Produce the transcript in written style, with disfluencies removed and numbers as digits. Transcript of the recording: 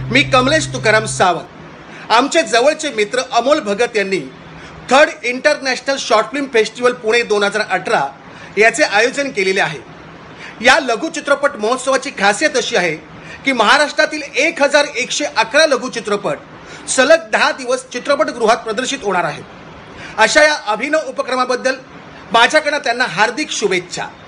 मी कमलेश तुकाराम सावंत। आमचे जवळचे मित्र अमोल भगत यांनी third international short film festival Pune 2018 याचे आयोजन केलेले आहे। या लघु चित्रपट महोत्सवाची खासियत अशी आहे की महाराष्ट्रातील 1111 लघु चित्रपट सलग 10 दिवस चित्रपटगृहात प्रदर्शित होणार आहेत। अशा या अभिनव उपक्रमाबद्दल माझ्याकडे त्यांना हार्दिक शुभेच्छा।